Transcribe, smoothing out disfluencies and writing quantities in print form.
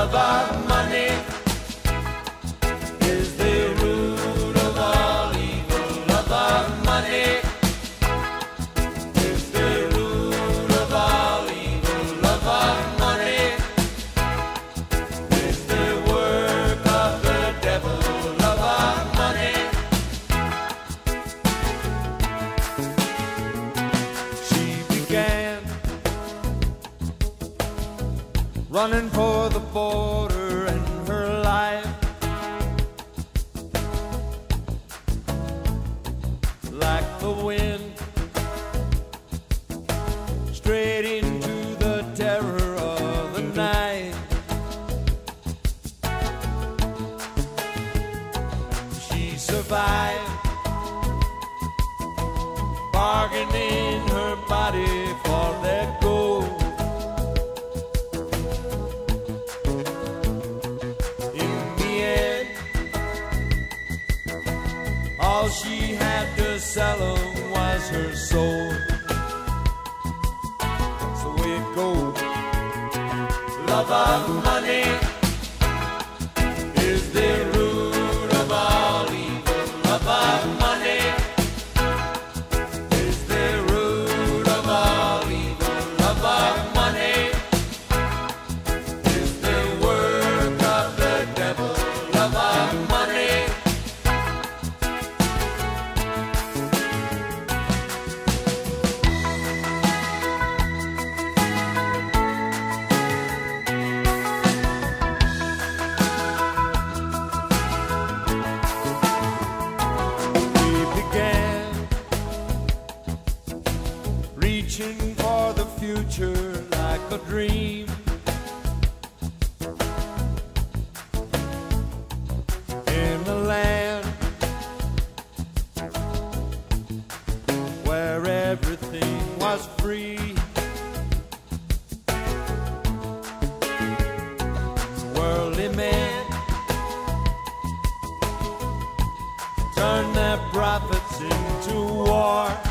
Love of money is the root of all evil. Love of money is the root of all evil. Love of money is the work of the devil. Love of money. She began running for the border in her life, like the wind, straight into the terror of the night. She survived, bargaining her body for their gold. All she had to sell him was her soul. So it goes. Love of money is the root of all evil. Love of money is the root of all evil. Love of money is the work of the devil. Love of money. Reaching for the future like a dream, in a land where everything was free. Worldly men turn their profits into war.